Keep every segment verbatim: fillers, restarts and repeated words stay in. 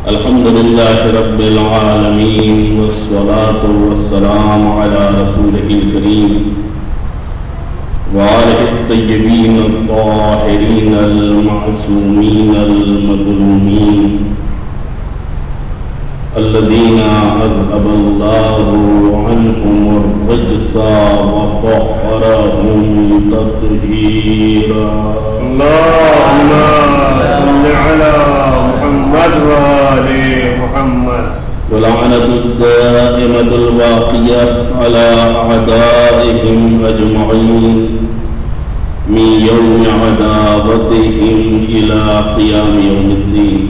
الحمد لله رب العالمين والصلاة والسلام على رسوله الكريم وآله الطيبين الطاهرين المعصومين المظلومين الذين أذهب الله عنهم الرجس وطهرهم تطهيرا. اللهم صل على محمد وآل محمد. ولعنة الدائمة الباقية على أعدائهم أجمعين من يوم عداوتهم إلى قيام يوم الدين.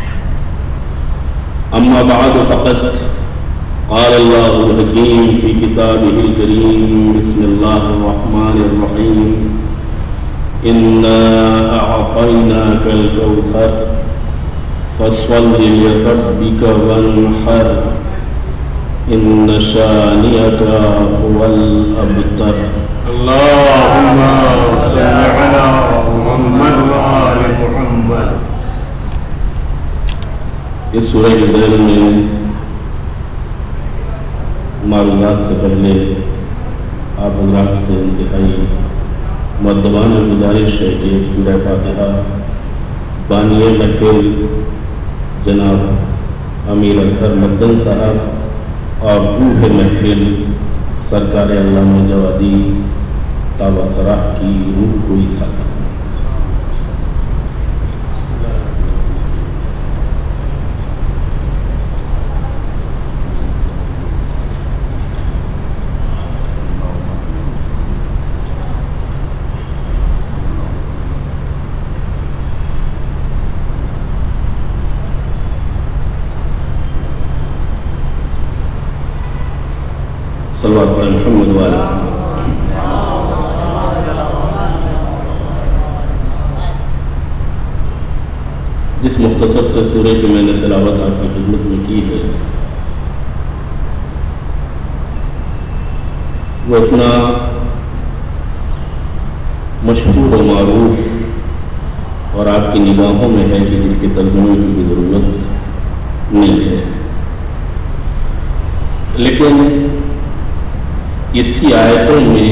أما بعد فقد قال الله الحكيم في كتابه الكريم بسم الله الرحمن الرحيم إنا أعطيناك الكوثر فصل لربك وانحر إن شانئك هو الأبتر. اللهم صل على محمد وآل محمد. اس سورہ کے ذیل میں معلومات سے پہلے آپ حضرات سے انتہائی مؤدبانہ گزارش ہے کہ سورہ فاتحہ بانی محفل جناب امیر اظہر مدن صاحب اور روح محفل سرکار علامہ جوادی تابہ سراہ کی روح کو ایسا صلوات پر محمد والا. جس مختصر سے سورہ کی میں نے تلاوت آپ کی خدمت میں کی ہے وہ اتنا مشہور و معروف اور آپ کی نگاہوں میں ہے کہ جس کے ترجمے کی بھی ضرورت نہیں ہے، لیکن اس کی آیتوں میں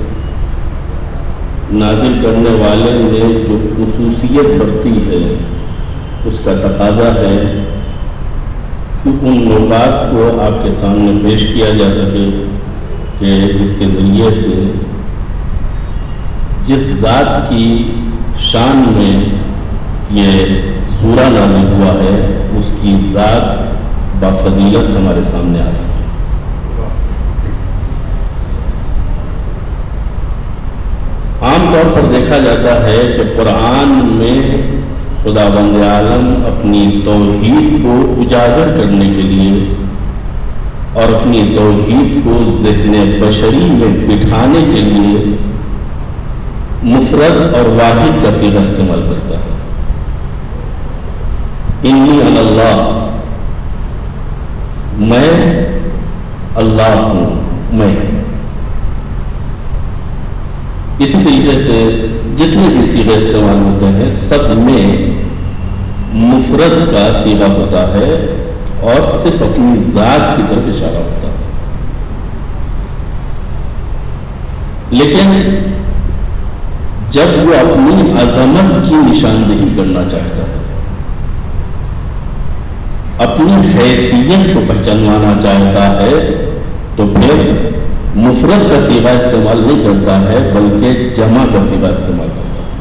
نازل کرنے والے نے جو خصوصیت برتی ہے اس کا تقاضا ہے کہ ان نکات کو آپ کے سامنے پیش کیا جا سکے کہ جس کے ذریعے سے جس ذات کی شان میں یہ سورہ نازل ہوا ہے اس کی ذات بافضیلت ہمارے سامنے آ سکے. عام طور پر دیکھا جاتا ہے کہ قرآن میں خدا بند عالم اپنی توحید کو اجاگر کرنے کے لیے اور اپنی توحید کو ذہن بشری میں بٹھانے کے لیے مفرد اور واحد کا صیغہ استعمال کرتا ہے. انی اللہ، میں اللہ ہوں، میں. اسی طریقے سے جتنے بھی صیغے استعمال ہوتے ہیں سب میں مفرد کا صیغہ ہوتا ہے اور صرف اپنی ذات کی طرف اشارہ ہوتا ہے. لیکن جب وہ اپنی عظمت کی نشاندہی کرنا چاہتا ہے، اپنی حیثیت کو پہچانوانا چاہتا ہے، تو پھر مفرد کا صیغہ استعمال نہیں کرتا ہے بلکہ جمع کا صیغہ استعمال کرتا ہے.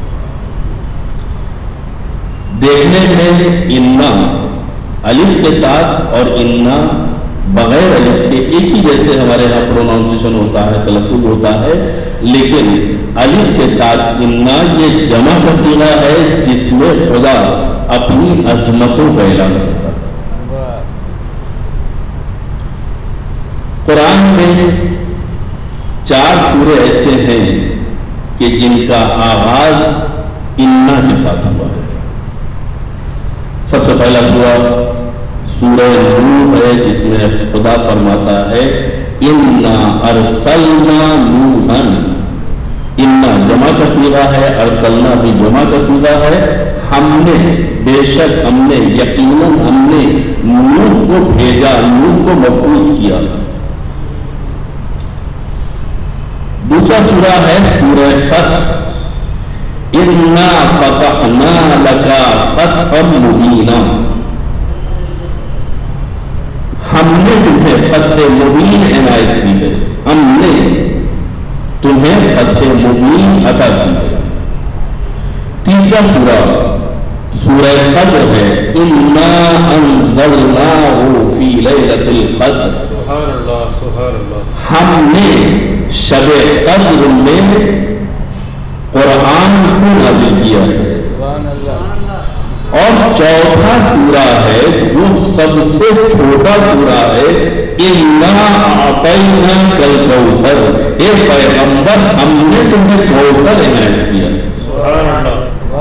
دیکھنے میں انا الف کے ساتھ اور انا بغیر الف کے ایک ہی جیسے ہمارے یہاں پروناؤنسیشن ہوتا ہے، تلفظ ہوتا ہے، لیکن الف کے ساتھ انا یہ جمع کا صیغہ ہے جس میں خدا اپنی عظمتوں کا اعلان کرتا ہے. قرآن میں چار سورے ایسے ہیں کہ جن کا آغاز انا کے ساتھ ہوا ہے. سب سے پہلا سورہ سورہ نوح ہے جس میں خدا فرماتا ہے انا ارسلنا نوحا. انا جمع کا صیغہ ہے، ارسلنا بھی جمع کا صیغہ ہے. ہم نے بے شک ہم نے یقیناً ہم نے نوح کو بھیجا، نوح کو مبعوث کیا۔ دوسرا سورہ ہے سورہ فتح، انا فتحنا لک فتحا مبینا، ہم نے تمہیں فتح مبین عنایت کی ہے، ہم نے تمہیں فتح مبین عطا کی ہے۔ تیسرا سورہ سورہ قدر ہے، انا انزلناہ فی لیلۃ القدر، سبحان اللہ سبحان اللہ، ہم نے شب قدر میں قرآن کو نازل کیا ہے۔ اور چوتھا سورہ ہے جو سب سے چھوٹا سورہ ہے، انا اعطیناک الکوثر، اے پیغمبر ہم نے تمہیں کوثر عنایت کیا۔ سبحان اللہ،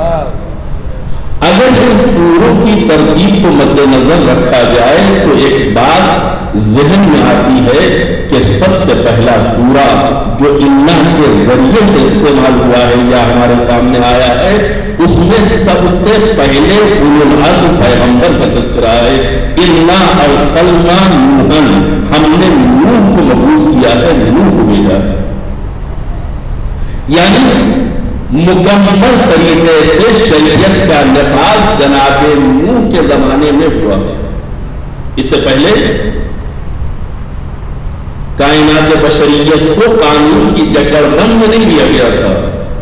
اگر ان سوروں کی ترتیب کو مد نظر رکھا جائے تو ایک بات ذہن میں آتی ہے کہ سب سے پہلا سورہ جو انا کے ذریعے سے استعمال ہوا ہے یا ہمارے سامنے آیا ہے، اس میں سب سے پہلے اولو العزم پیغمبر کا تذکرہ ہے، انا ارسلنا نوحا، ہم نے نوح کو مبعوث کیا ہے، نوح کو بھیجا ہے۔ یعنی مکمل طریقے سے شریعت کا نفاذ جناب نوح کے زمانے میں ہوا ہے۔ اس سے پہلے کائنات بشریت کو قانون کی جکڑ بند میں نہیں دیا گیا تھا،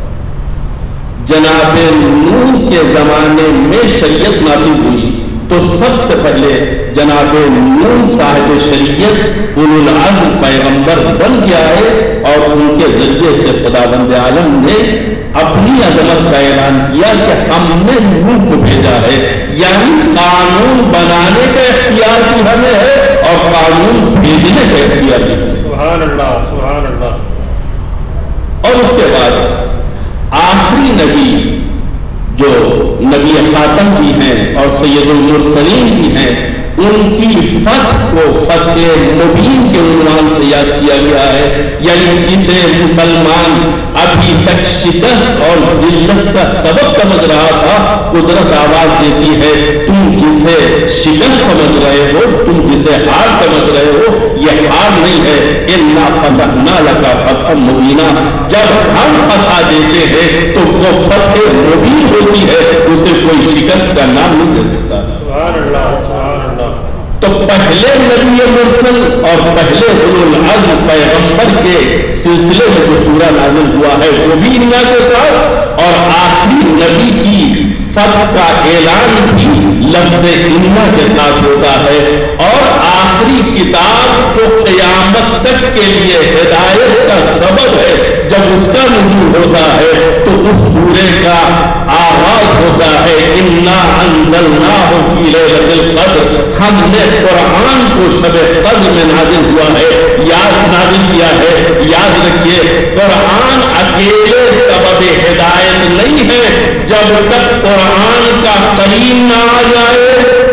جناب نوح کے زمانے میں شریعت نافذ ہوئی تو سب سے پہلے جناب نوح صاحب شریعت اولو العزم پیغمبر بن گیا ہے، اور ان کے ذریعے سے خداوند عالم نے اپنی عظمت کا اعلان کیا کہ ہم نے نوح کو بھیجا ہے، یعنی قانون بنانے کا اختیار بھی ہمیں ہے اور قانون بھیجنے کا اختیار بھی ہے۔ سبحان اللہ سبحان اللہ۔ اور اس کے بعد آخری نبی جو نبی خاتم بھی ہیں اور سید المرسلین بھی ہیں، ان کی فتح کو فتح مبین کے عنوان سے یاد کیا گیا ہے، یعنی جسے مسلمان ابھی تک شکست اور ذلت کا سبب سمجھ رہا تھا، قدرت آواز دیتی ہے تم جسے شکست سمجھ رہے ہو، تم جسے ہار سمجھ رہے ہو، یہ ہار نہیں ہے، انا فتحنا لک فتحا مبینا، جب ہم فتح دیتے ہیں تو وہ فتح مبین ہوتی ہے، اسے کوئی شکست کا نام نہیں دے سکتا۔ سبحان اللہ سبحان اللہ۔ تو پہلے نبی مرسل اور پہلے اولو العزم پیغمبر کے سلسلے میں جو سورہ نازل ہوا ہے وہ بھی انا کے ساتھ، اور آخری نبی کی فتح کا اعلان بھی لفظ انا کے ساتھ ہوتا ہے، اور آخری کتاب جو قیامت تک کے لیے ہدایت کا سبب ہے، جب اس کا نزول ہوتا ہے تو اس سورے کا آغاز ہوتا ہے انا انزلناہ فی لیلۃ القدر، ہم نے قرآن کو شب قدر میں نازل ہوا ہے، یاد نازل کیا ہے۔ یاد رکھیے قرآن اکیلے سبب ہدایت نہیں ہے جب تک قرآن کا کریم نہ آ جائے،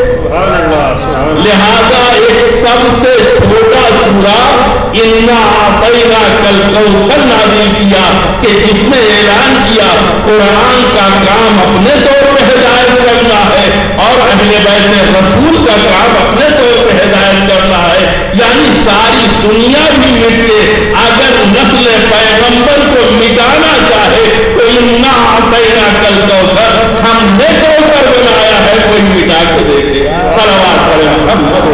لہذا ایک سب سے چھوٹا سورہ انا اعطیناک الکوثر نازل کیا کہ جس نے اعلان کیا قرآن کا کام اپنے طور پہ ہدایت کرنا ہے اور اہل بیت رسول کا کام اپنے طور پہ ہدایت کرنا ہے، یعنی ساری دنیا بھی مٹ کے اگر نسل پیغمبر کو مٹانا چاہے تو انا اعطیناک الکوثر ہم نے کوثر بنایا ہے، کوئی مٹا کے دیکھے۔ صلوات کریں محمد۔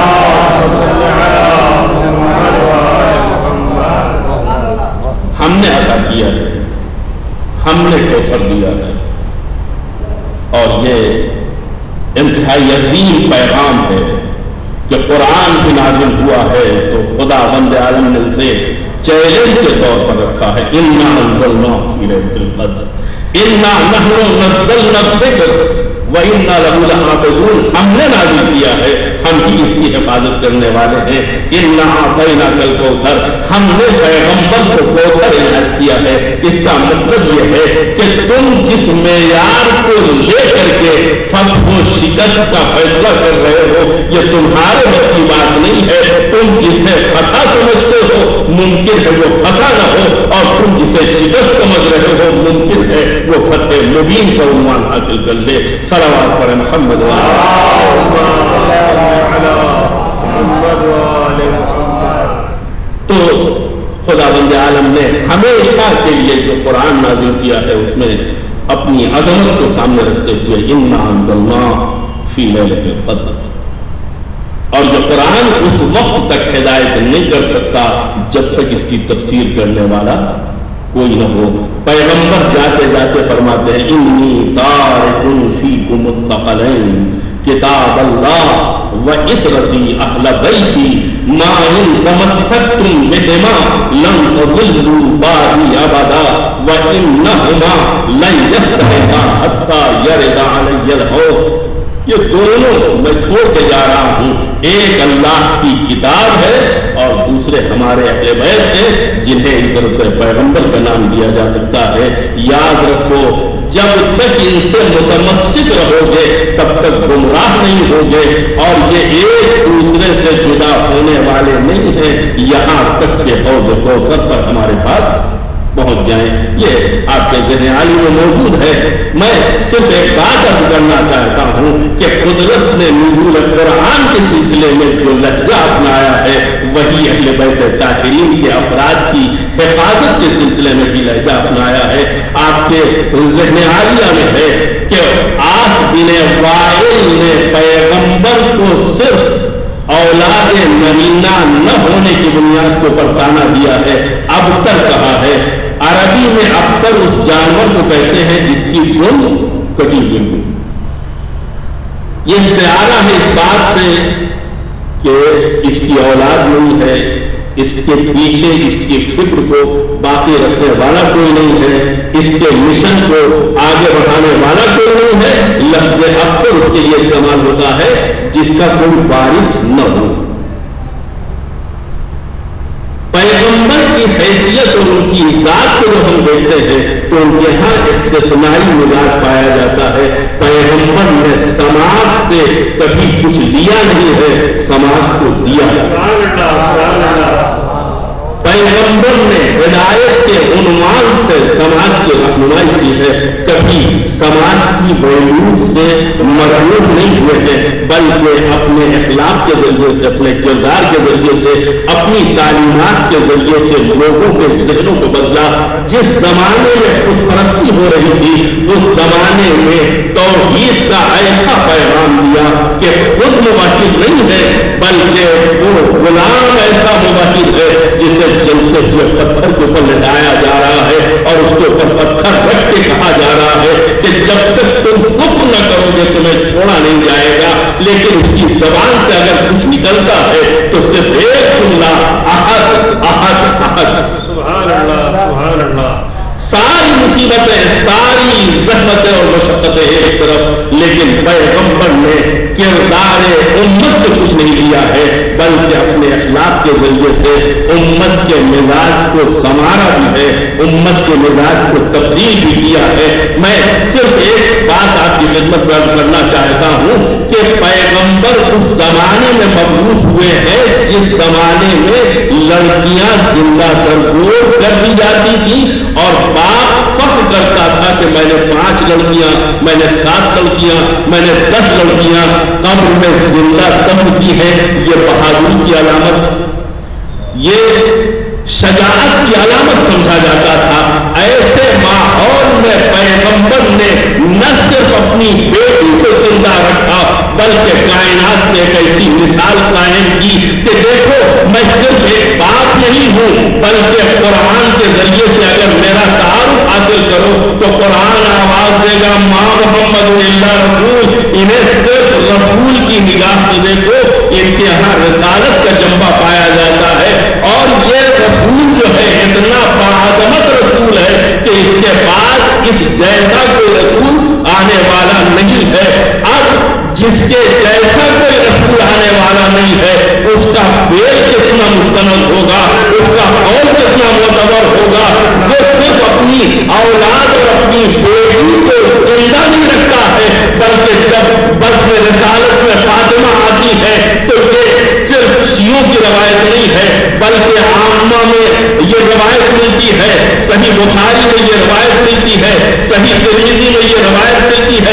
ہم نے عطا کیا ہے، ہم نے کوثر دیا ہے، اور یہ انتہائی عظیم پیغام ہے کہ قرآن بھی نازل ہوا ہے تو خدا بند عالم نے اسے چیلنج کے طور پر رکھا ہے، انا انزلناہ فی لیلۃ القدر انا نحن نزلنا الذکر وَإِنَّا لَهُ لَحَافِظُونَ، ہم نے نازل کیا ہے، ہم ہی اس کی حفاظت کرنے والے ہیں۔ اِنَّا أَعْطَيْنَاكَ الْكَوْثَرَ، ہم نے پیغمبر کو کوثر عنایت کیا ہے۔ اس کا مطلب یہ ہے کہ تم جس معیار کو لے کر کے فتح و شکست کا فیصلہ کر رہے ہو یہ تمہارے بس کی بات نہیں ہے، تم جسے فتح سمجھتے ہو ممکن ہے وہ فتح نہ ہو، اور تم جسے شکست سمجھ رہے ہو ممکن ہے وہ فتح مبین کا عنوان حاصل کر لے. صلوات پڑھیں محمد تو خدا بند عالم نے ہمیشہ کے لیے جو قرآن نازل کیا ہے اس میں اپنی عظمت کو سامنے رکھتے ہوئے انا انزلناہ فی لیلۃ القدر، اور جو قرآن اس وقت تک ہدایت نہیں کر سکتا جب تک اس کی تفسیر کرنے والا کوئی نہ ہو. پیغمبر جاتے جاتے فرماتے ہیں انی تارک فیکم الثقلین کتاب اللہ و عطرتی اہل بیتی ما ان تمسکتم بہما لن تضلوا بعدی ابدا و انہما لن یفترقا حتی یرد علی الحوض. یہ دونوں میں چھوڑ کے جا رہا ہوں، ایک اللہ کی کتاب ہے اور دوسرے ہمارے اہل بیت ہیں جنہیں اس طرح سے پیغمبر کا نام دیا جا سکتا ہے. یاد رکھو جب تک ان سے متمسک رہو گے تب تک گمراہ نہیں ہوگے، اور یہ ایک دوسرے سے جدا ہونے والے نہیں ہیں یہاں تک کہ حوض کوثر پر ہمارے پاس پہنچ جائیں. یہ آپ کے ذہن عالی میں موجود ہے. میں صرف ایک بات عرض کرنا چاہتا ہوں کہ قدرت نے نزول قرآن کے سلسلے میں جو لہجہ اپنایا ہے وہی اہل بیت طاہرین کے افراد کی حفاظت کے سلسلے میں بھی لہجہ اپنایا ہے. آپ کے ذہن عالیہ میں ہے کہ عاص بن وائل نے پیغمبر کو صرف اولاد نمینہ نہ ہونے کی بنیاد کو پر تانا دیا ہے، ابتر کہا ہے. عربی میں ابتر اس جانور کو کہتے ہیں جس کی دم کٹی ہوئی ہو. یہ استعارہ ہے اس بات سے کہ اس کی اولاد نہیں ہے، اس کے پیچھے اس کی فکر کو باقی رکھنے والا کوئی نہیں ہے، اس کے مشن کو آگے بڑھانے والا کوئی نہیں ہے. لفظ ابتر اس کے لیے استعمال ہوتا ہے جس کا کوئی وارث نہ ہو. پیغمبر کی حیثیت اور ان کی ذات کو جو ہم دیکھتے ہیں تو ان کے یہاں استثنائی مزاج پایا جاتا ہے. پیغمبر نے سماج سے کبھی کچھ لیا نہیں ہے، سماج کو دیا. پیغمبر نے ہدایت کے عنوان سے سماج کی رہنمائی کی ہے، کبھی سماج کی ویلوز سے مرعوب نہیں ہوئے ہیں، بلکہ اپنے اخلاق کے ذریعے سے، اپنے کردار کے ذریعے سے، اپنی تعلیمات کے ذریعے سے لوگوں کے ذہنوں کو بدلا. جس زمانے میں خود پرستی ہو رہی تھی اس زمانے میں توحید کا ایسا پیغام دیا کہ خود موحد نہیں ہے بلکہ وہ غلام ایسا موحد ہے جسے جلسے ہوئے پتھر کے اوپر لٹایا جا رہا ہے اور اس کے اوپر پتھر رکھ کے کہا جا رہا ہے کہ جب تک تم حکم نہ کرو گے تمہیں چھوڑا نہیں جائے گا. لیکن اس کی زبان سے اگر کچھ نکلتا ہے تو صرف ایک جملہ احد احد احد. سبحان اللہ سبحان اللہ. ساری مصیبتیں ساری زحمتیں اور مشقتیں ایک طرف، لیکن پیغمبر نے کردار امت سے کچھ نہیں لیا ہے بلکہ اپنے اخلاق کے ذریعے سے امت کے مزاج کو سنوارا بھی ہے، امت کے مزاج کو تبدیل بھی کیا ہے. میں صرف ایک بات آپ کی خدمت بیان کرنا چاہتا ہوں کہ پیغمبر اس زمانے میں مبعوث ہوئے ہیں جس زمانے میں لڑکیاں زندہ درگور کر دی جاتی تھیں اور باپ فخر کرتا تھا کہ میں نے پانچ لڑکیاں، میں نے سات لڑکیاں، میں نے دس لڑکیاں قبر میں زندہ دفن کی ہیں. یہ بہادری کی علامت، یہ شجاعت کی علامت سمجھا جاتا تھا. ایسے ماحول میں پیغمبر نے نہ صرف اپنی بیٹی کو زندہ رکھا بلکہ کائنات میں ایک ایسی مثال قائم کی کہ دیکھو میں صرف ایک باپ نہیں ہوں بلکہ قرآن کے ذریعے سے اگر میرا تعارف حاصل کرو تو قرآن آواز دے گا ماں محمد اللہ رسول. انہیں صرف رسول کی نگاہ سے دیکھو، ان کے یہاں رسالت کا جمبہ پایا جاتا ہے اور یہ رسول جو ہے اتنا باعظمت رسول ہے کہ اس کے بعد اس جیسا کوئی رسول آنے والا نہیں ہے. اب جس کے جیسا کوئی رسول آنے والا نہیں ہے اس کا پیڑ کتنا مستند ہوگا، اس کا قول کتنا معتبر ہوگا. وہ صرف اپنی اولاد اور اپنی بیٹی کو زندہ نہیں رکھتا ہے بلکہ جب بس میں رسالت میں فاطمہ آتی ہے تو یہ صرف شیعوں کی روایت نہیں ہے بلکہ عامہ میں یہ روایت ملتی ہے، صحیح بخاری میں یہ روایت ملتی ہے، صحیح ترمذی میں یہ روایت ملتی ہے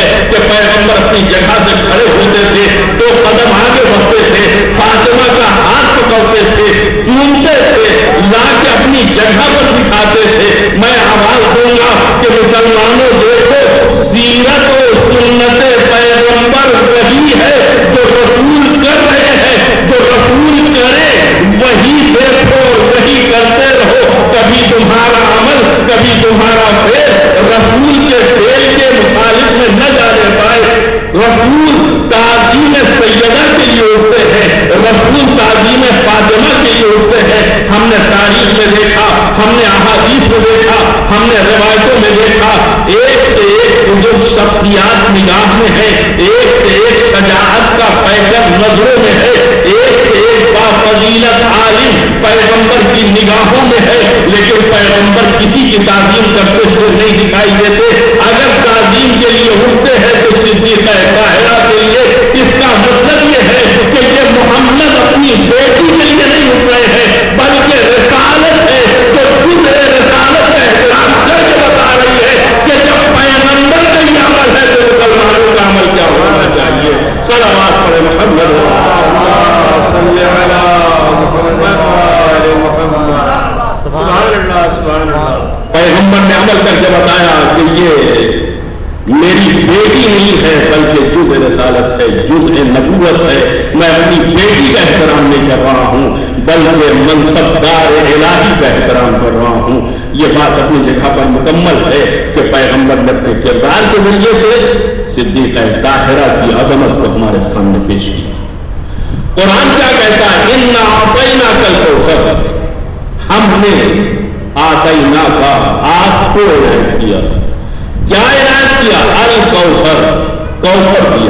رسول کے فعل کے مخالف میں نہ جانے پائے. رسول تعظیم سیدہ کے لیے اٹھتے ہیں, رسول تعظیم فاطمہ کے لیے اٹھتے ہیں. ہم نے تاریخ میں دیکھا, ہم نے احادیث میں دیکھا, ہم نے روایتوں میں دیکھا, ایک سے ایک بزرگ شخصیات نگاہ میں ہے, ایک سے ایک شجاعت کا پیکر نظروں میں ہے, ایک سے ایک بافضیلت عالم پیغمبر کی نگاہوں میں ہے, لیکن پیغمبر کسی کی تعظیم کرتے ہوئے نہیں دکھائی دیتے. اگر تعظیم کے لیے اٹھتے ہیں تو صدیقہ طاہرہ کے لیے. اس کا مطلب یہ ہے کہ یہ محمد اپنی بیٹی کے لیے نہیں اٹھ رہے ہیں, بلکہ رسالت ہے جو خود رسالت کا احترام کر کے بتا رہی ہے کہ جب پیغمبر کا یہ عمل ہے تو مسلمانوں کا عمل کیا ہونا چاہیے. صلوات پڑھیں محمد صلی علی محمد وعلی محمد. سبحان اللہ سبحان اللہ. پیغمبر نے عمل کر کے بتایا کہ یہ میری بیٹی نہیں ہے بلکہ جز رسالت ہے, جز نبوت ہے. میں اپنی بیٹی کا احترام نہیں کر رہا ہوں بلکہ منصبدار الہی کا احترام کر رہا ہوں. یہ بات اپنی جگہ پر مکمل ہے کہ پیغمبر نے اپنے کردار کے ذریعے سے صدیقہ طاہرہ کی عظمت کو ہمارے سامنے پیش کیا. قرآن کیا کہتا ہے؟ انا اعطینا کل کوثر, ہم نے آتینا کا آپ کو عنایت کیا. کیا عنایت کیا؟ الکوثر, کوثر دیا.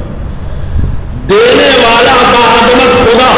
دینے والا کا عظمت خدا,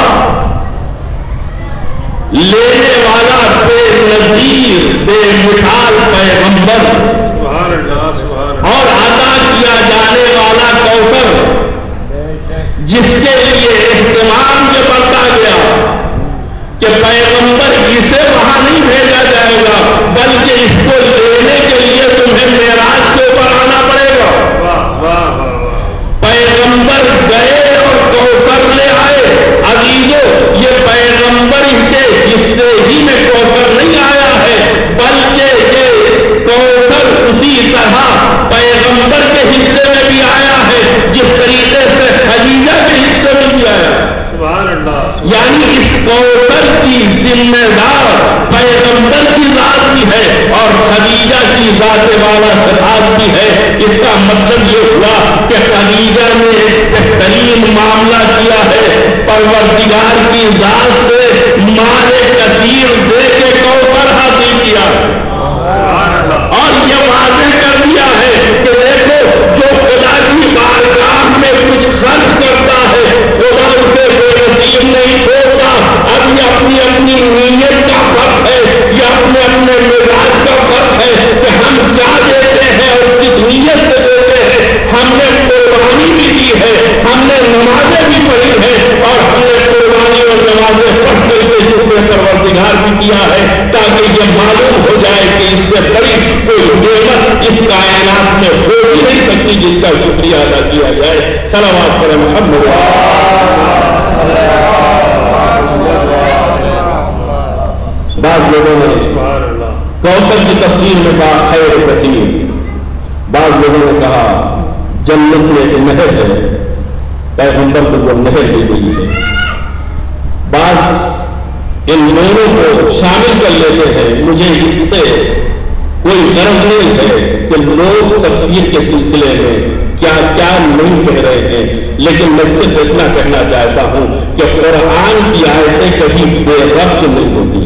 لینے والا بے نظیر بے مثال پیغمبر, سبحان اللہ سبحان اللہ. اور عطا کیا جانے والا کوثر جس کے لیے اہتمام یہ بڑھتا گیا کہ پیغمبر اسے وہاں نہیں بھیجا جائے گا بلکہ اس کو لینے کے لیے تمہیں معراج کے اوپر آنا پڑے گا. واہ واہ واہ. پیغمبر گئے اور کوثر لے آئے. عزیزو, یہ پیغمبر کے حصے ہی میں کوثر نہیں آیا ہے بلکہ یہ کوثر اسی طرح پیغمبر کے حصے میں بھی آیا ہے جس طریقے سے خدیجہ کے حصے میں بھی آیا. سبحان اللہ. یعنی اس کوثر کی ذمہ دار پیغمبر کی ذات بھی ہے اور خدیجہ کی ذات والا صفات بھی ہے. اس کا مطلب یہ ہوا کہ خدیجہ نے ایک بہترین معاملہ کیا ہے, پروردگار کی ذات سے مال کثیر دے کے کوثر حاصل کیا اور یہ واضح کر دیا ہے کہ دیکھو جو خدا کی بارگاہ میں کچھ خرچ کرتا ہے خدا اسے بے نصیب نہیں چھوڑتا. اب یہ اپنی اپنی نیت کا فرق ہے, یہ اپنے اپنے مزاج کا فرق ہے کہ ہم کیا دیتے ہیں اور کس نیت سے دیتے ہیں. ہم نے قربانی بھی دی ہے, ہم نے نمازیں بھی پڑھی ہے اور ہم نے قربانی اور نمازیں پڑھ کر کے جس میں پروردگار بھی کیا ہے تاکہ یہ معلوم ہو جائے کہ اس سے بڑی کوئی نعمت اس کائنات میں ہو ہی نہیں سکتی جس کا شکریہ ادا کیا جائے. صلوات پر محمد. بعض لوگوں نے کوثر کی تفسیر میں کہا خیر کثیر, بعض لوگوں نے کہا جنت میں ایک نہر ہے, پیغمبر کو وہ نہر دی گئی ہے. بعض ان دونوں کو شامل کر لیتے ہیں. مجھے اس سے کوئی غرض نہیں ہے کہ لوگ تفسیر کے سلسلے میں کیا کیا نہیں کہہ رہے ہیں, لیکن میں صرف اتنا کہنا چاہتا ہوں کہ قرآن کی آیتیں کبھی بے ربط نہیں ہوتی.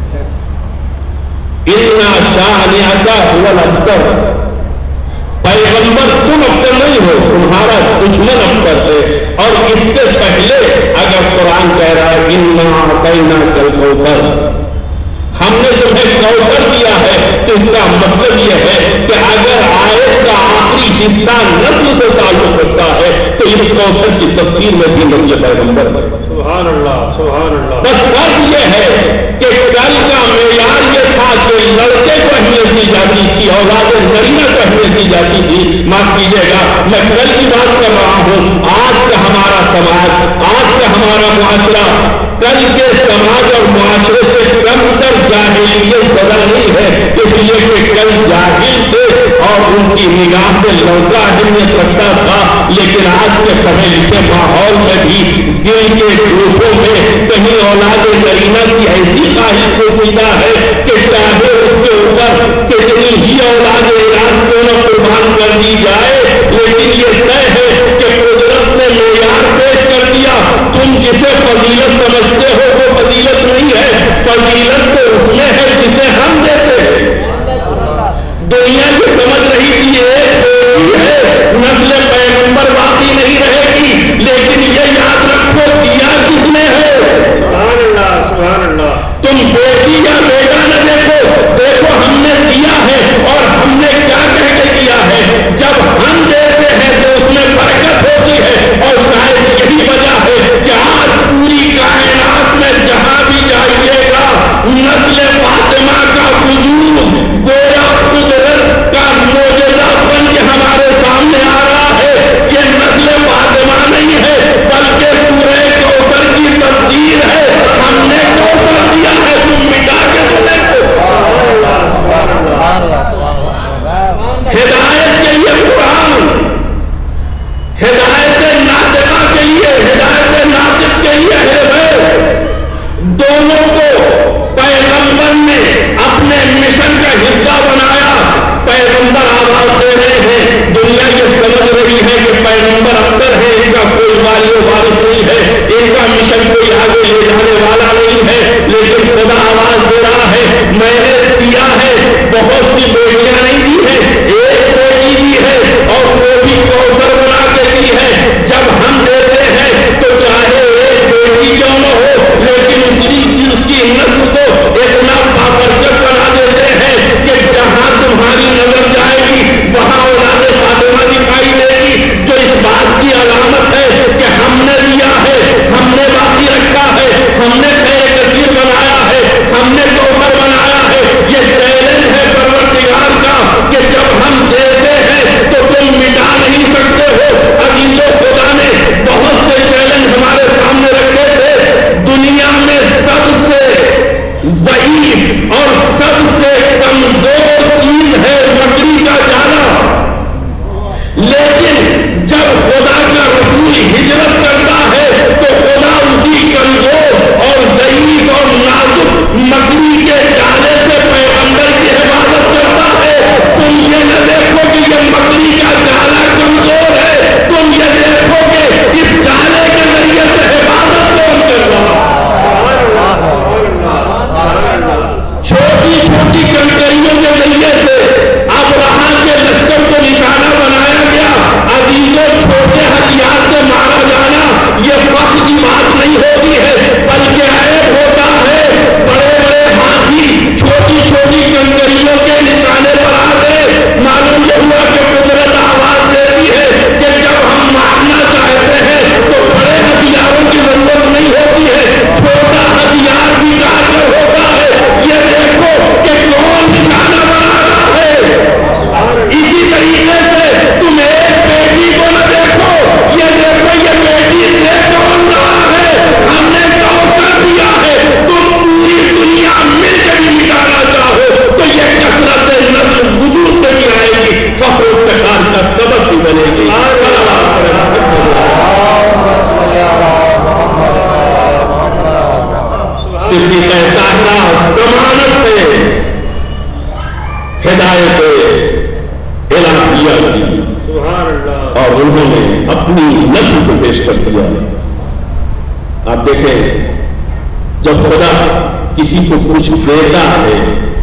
اتنا شانئہ هو الابتر, پیغمبر تم ابتر نہیں ہو, تمہارا دشمن ابتر ہے. اور اس سے پہلے اگر قرآن کہہ رہا ہے انا اعطیناک الکوثر, ہم نے تمہیں کوثر دیا ہے, تو اس کا مطلب یہ ہے کہ اگر آیت کا آخری حصہ نسل سے تعلق رکھتا ہے تو اس کوثر کی تفسیر میں بھی نبی پیغمبر ہے. سبحان اللہ سبحان اللہ. بس فرق یہ ہے کہ کل کا معیار یہ تھا کہ لڑکے کو اہمیت دی جاتی تھی, اولاد نرینہ کو اہمیت دی جاتی تھی. معاف کیجیے گا میں کل کی بات کر رہا ہوں. آج کا ہمارا سماج, آج کا ہمارا معاشرہ کل کے سماج اور معاشرے سے کم تر جاہلیت بدل نہیں ہے, اس لیے کہ کل جاہل تھے اور ان کی نگاہ میں لڑکا اہمیت رکھتا تھا, لیکن آج کے پڑھے لکھے ماحول میں بھی دل کے گروپوں میں کہیں اولاد نرینہ کی ایسی خواہش پوشیدہ ہے کہ چاہے اس کے اوپر کتنی ہی اولاد ایران کو نہ قربان کر دی جائے، لیکن یہ طے ہے کہ قدرت نے معیار پیش کر دیا، تم جسے فضیلت سمجھتے ہو وہ فضیلت نہیں ہے، فضیلت تو اس میں ہے جسے ہم دیتے ہیں۔ دنیا جو سمجھ رہی تھی ایک ہے نسل پیغمبر باقی نہیں رہے گی، لیکن یہ یاد رکھو دیا کس نے ہے؟ سبحان اللہ سبحان اللہ۔ تم بیٹی یا بیٹا نہ دیکھو، دیکھو ہم نے دیا ہے اور ہم نے کیا کہہ کے دیا ہے۔ جب ہم دیتے ہیں تو اس میں برکت ہوتی ہے، اور شاید یہی وجہ ہے کہ آج پوری کائنات میں جہاں بھی جائیے گا نسل فاطمہ کا وجود گویا قدرت کا معجزہ بن کے ہمارے سامنے آ رہا ہے۔ یہ نسل فاطمہ نہیں ہے بلکہ سورہ کوثر کی تفسیر ہے، ہم نے کوثر دیا ہے، تم مٹا کے تو دیکھو۔ ہدایت کے لیے قرآن، ہدایت ناطقہ کے لیے، ہدایت ناطق کے لیے ہے، دونوں کو پیغمبر نے اپنے مشن کا حصہ بنایا۔ پیغمبر آواز دے رہے ہیں، دنیا یہ سمجھ رہی ہے کہ پیغمبر اکثر ہے، ان کا کوئی والی و وارث نہیں ہے، ان کا مشن کوئی آگے لے جانے والا نہیں ہے، لیکن خدا آواز دے رہا ہے میں نے دیا ہے، بہت سی بیٹیاں نہیں دی ہے، ایک بیٹی دی ہے اور وہ بھی کوثر بنا کے دی ہے۔ جب ہم دیتے ہیں تو چاہے ایک بیٹی کیوں نہ ہو، لیکن اس کی نسل کو اتنا بابرکت بنا دیتے ہیں کہ جہاں تمہاری نظر جائے گی وہاں اولاد فاطمہ دکھائی دے گی، جو اس بات کی علامت ہے کہ ہم نے دیا ہے، ہم نے باقی رکھا ہے، ہم نے خیر کثیر بنایا ہے، ہم نے کوثر بنایا ہے۔ یہ چیلنج ہے پروردگار کا کہ جب ہم دیتے ہیں تو تم مٹا نہیں سکتے ہو۔ عزیزو خدا نے بہت سے چیلنج ہمارے سامنے رکھے تھے، دنیا میں سب سے ضعیف اور سب سے کمزور چیز ہے مکڑی کا جالا، لیکن جب خدا کا رسول ہجرت کرتا ہے تو خدا اس کی کمزور اور ضعیف اور نازک مکڑی کے جالے سے پیغمبر کی حفاظت کرتا ہے۔ تم یہ نہ دیکھو کہ یہ مکڑی کا جالا کمزور ہے، تم یہ دیکھو کہ اس جالے کے ذریعے سے حفاظت کون کر رہا۔ چھوٹی چھوٹی کنکریوں کے ذریعے سے ابراہیم کے لشکر کو نشانہ بنایا گیا۔ عزیزوں چھوٹے ہتھیار سے مارا جانا یہ وقت کی بات نہیں ہوتی ہے بلکہ عیب ہوتا ہے۔ بڑے بڑے ہاتھی چھوٹی چھوٹی کنکریوں کے نشانے پر آ گئے، معلوم یہ ہوا کہ قدرت آواز دیتی ہے کہ جب ہم مارنا چاہتے ہیں تو بڑے ہتھیاروں کی ضرورت نہیں ہوتی ہے، چھوٹا ہتھیار بھی کارگر ہوتا ہے۔ یہ دیکھو کہ کون نشانہ بنا رہا ہے۔ اسی طریقے سے تم ایک بیٹی کو نہ دیکھو، یہ دیکھو یہ بیٹی سے کون رہا ہے، ہم نے کوثر دیا ہے۔ تم پوری دنیا مل کے بھی مٹانا چاہو تو یہ کثرت نسل وجود سے بھی آئے گی، فخر و افتخار کا سبب بھی بنے گی۔ صدیقہ طاہرہ ضمانت سے ہدایت الہیہ کی سبحان اللہ۔ اور انہوں نے اپنی نسل کو پیش کر دیا۔ آپ دیکھیں جب خدا کسی کو کچھ دیتا ہے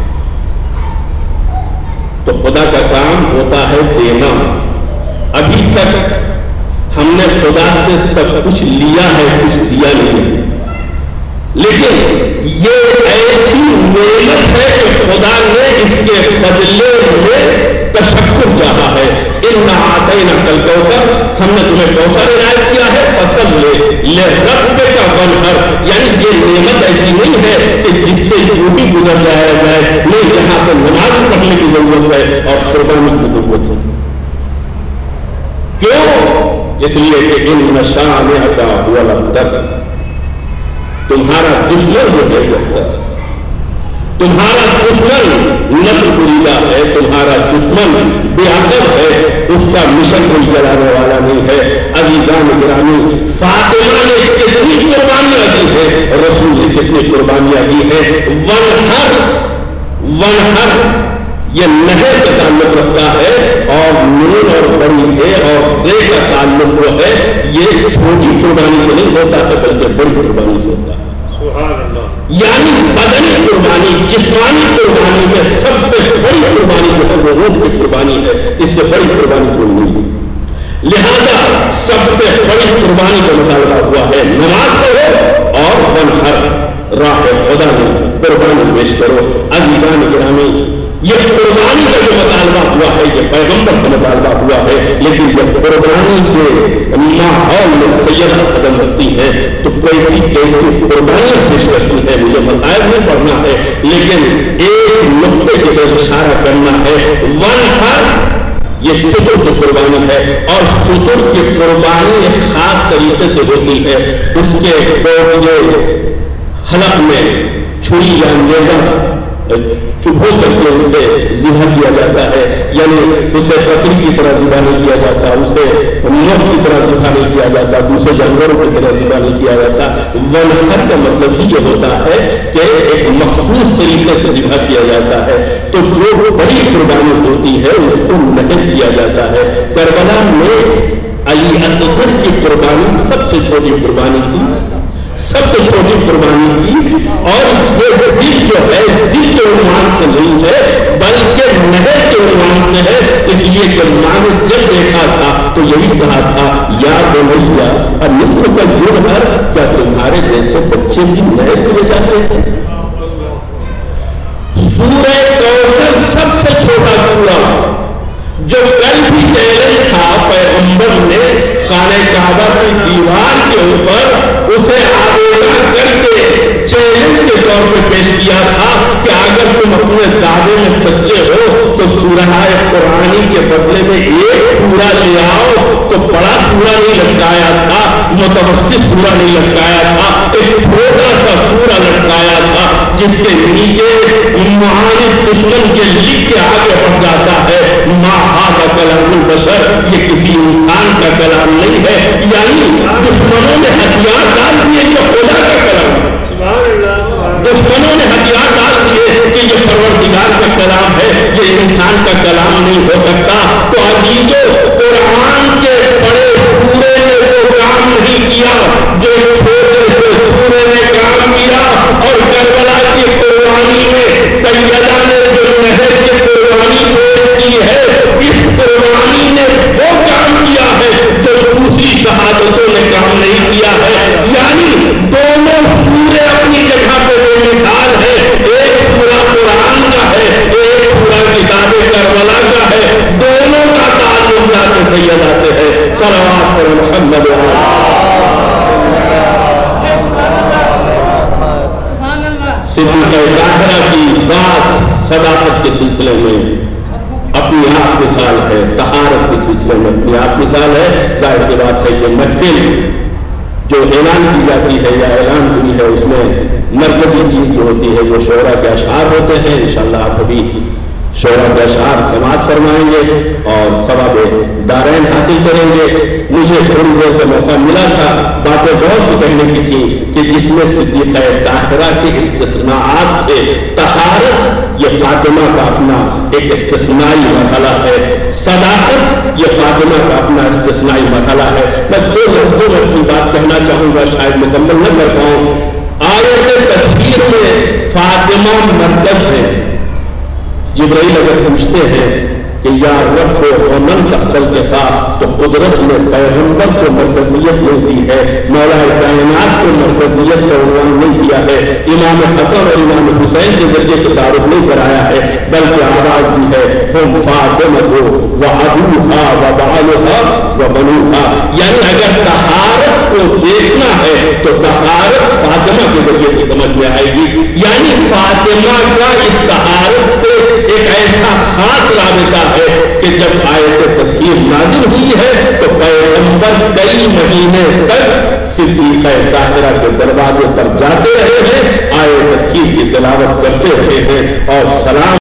تو خدا کا کام ہوتا ہے دینا۔ ابھی تک ہم نے خدا سے سب کچھ لیا ہے، کچھ دیا نہیں، لیکن یہ ایسی نعمت ہے کہ خدا نے اس کے بدلے میں تشکر چاہا ہے۔ ان آتینا کل کوثر، ہم نے تمہیں کوثر عنایت کیا ہے، فصل لے لے رب کا ونہر، یعنی یہ نعمت ایسی نہیں ہے کہ جس سے یوں بھی گزر جایا جائے، نہیں، جہاں پر نماز پڑھنے کی ضرورت ہے اور قربانی کی ضرورت ہے۔ کیوں؟ اس لیے کہ ان نشانہ کا ہوا لفظ تمہارا دشمن جو ہے سکتا، تمہارا دشمن نسل بریدہ ہے، تمہارا دشمن بے ادب ہے، اس کا مشن کوئی چلانے والا نہیں ہے۔ عزیزان گرامی، فاطمہ نے کتنی قربانیاں دی ہے، رسول نے کتنی قربانیاں دی ہے۔ ونہر वनहर ये नहर का ताल्लुक रखता है, और नून और बड़ी है और दे का ताल्लुक जो है ये छोटी कुर्बानी से नहीं होता है बल्कि बड़ी कुर्बानी से होता है। यानी बदनी कुर्बानी, जिस्मानी कुर्बानी में सबसे बड़ी कुर्बानी जो है वो रूह की कुर्बानी है, इससे बड़ी कुर्बानी कोई नहीं है। लिहाजा सबसे बड़ी कुर्बानी का मुतालबा हुआ है नमाज करो और वनहर राह खुदा में कुर्बानी पेश करो। अज़ीज़ान गिरामी, ये कुर्बानी का जो मुतालबा हुआ है ये पैगंबर का मुतालबा हुआ है, लेकिन जब कुर्बानी के माहौल में सैयदा कदम रखती है तो कैसी कैसी कुर्बानियां पेश करती है। मुझे मसाइल में पढ़ना है, लेकिन एक नुक्ते की तरफ इशारा करना है। वनहर ये सुतुर की कुर्बानी है, और सुतुर की कुर्बानी एक खास तरीके से होती है। उसके कोड़िए हलक में छुरी या नेजा चुभो करके उसे जिहा किया जाता है, यानी उसे बकरी की तरह जिहा नहीं किया जाता, उसे मोह की तरह जिहा नहीं किया जाता, दूसरे जानवरों की तरह जिहा नहीं किया जाता। वनहर का मतलब ही ये होता है कि एक मखसूस तरीके से जिहा किया जाता है। तो जो बड़ी कुर्बानी होती है उसको नहीं किया जाता है। करबला में अली असगर की कुर्बानी सबसे छोटी कुर्बानी थी, सबसे छोटी कुर्बानी थी, और ये दिल जो है दिल के उन्वान से नहीं है बल्कि नहर के उन्वान से है। इसलिए जब मां ने जब देखा था तो यही कहा था, या बोलैया और मित्र का जुड़हर, क्या तुम्हारे जैसे बच्चे भी नहर के ले जाते हैं? सूरह कौसर सबसे छोटा सूरा जो कल भी चैलेंज था, पैगंबर ने खाने काबा की दीवार के ऊपर उसे आवेदन करके चैलेंज के तौर पर पेश किया था कि अगर तुम अपने दावे में सच्चे हो तो सूरह कुरानी के बदले में एक पूरा ले आओ। तो बड़ा पूरा नहीं लटकाया था, मुतवस्सित पूरा नहीं लटकाया था, एक छोटा सा पूरा लटकाया था जिसके नीचे मुआनिद दुश्मन के लिख के आगे बढ़ जाता है, माँ हाज़ा कलामुल बशर, ये किसी इंसान का कलाम नहीं है। यानी दुश्मनों ने हथियार डाल दिए ये खुदा का कलाम, दुश्मनों ने हथियार डाल दिए कि ये परवरदिगार का कलाम है, ये इंसान का कलाम नहीं हो सकता। तो अजीजों, कुरान के बड़े सूरे ने वो काम नहीं किया जो छोटे से सूरे ने काम किया, और करबला की कुर्बानी में सैयदा ने जो नहर की कुर्बानी पेश की है, इस कुर्बानी ने वो काम किया है जो दूसरी शहादतों ने काम नहीं किया है। यानी दोनों पूरे अपनी जगह पे बेमिसाल है, एक पूरा कुरान का है, एक पूरा किताबे करबला का है, दोनों का ताल्लुक जाते सैयदा से है। सलवात पर मुहम्मद सिद्दीक़ा ज़ाहरा की बात सदाकत के सिलसिले में अपनी आप मिसाल है, तहारत के सिलसिले में अपनी आप मिसाल है। जाहिर की बात है कि महफिल जो ऐलान की जाती है या ऐलान हुई है उसमें मरकजी चीज जो होती है वो शोरा के अशआर होते हैं। इंशाअल्लाह आप अभी शोरा के अशआर समाप्त फरमाएंगे और सवाब दारैन हासिल करेंगे। मुझे थोड़ी देर का मौका मिला था, बातें बहुत सी कहने की थी कि जिसमें सिद्दीक़ा ज़ाहरा के इस्तिस्नाआत थे। तहारत ये फातिमा का अपना एक इस्तिस्नाई मरहला है, सदाकत ये फातिमा का अपना इस्तिस्नाई मरहला है। मैं दो लफ्जों में अपनी बात कहना चाहूंगा, शायद मुकम्मल न कर पाऊं। आयत तस्वीर में फातिमा मरकज है। जिब्राइल अगर पूछते हैं कि या रब को अमन तख्तल के साथ, तो कुदरत ने पैगंबर को मरकजियत नहीं दी है, मौला कायनात को मरकजियत का उन्वान नहीं किया है, इमाम हसन और इमाम हुसैन के जरिए से तारुफ नहीं कराया है, बल्कि आवाज दी है हुम फातिमतु व अबूहा व बालुहा व बनूहा। यानी अगर तहारत को देखना है तो तहारत फातिमा के जरिए से समझ में आएगी। यानी फातिमा का इस तहारत से एक ऐसा खास राबिता है कि जब आयत तस्वीर नाजिल हुई है तो पैगंबर कई महीने तक सिद्दीक़ा ज़ाहरा के दरवाजे पर जाते रहे हैं, आयत तस्वीर की तिलावत करते रहे हैं और सलाम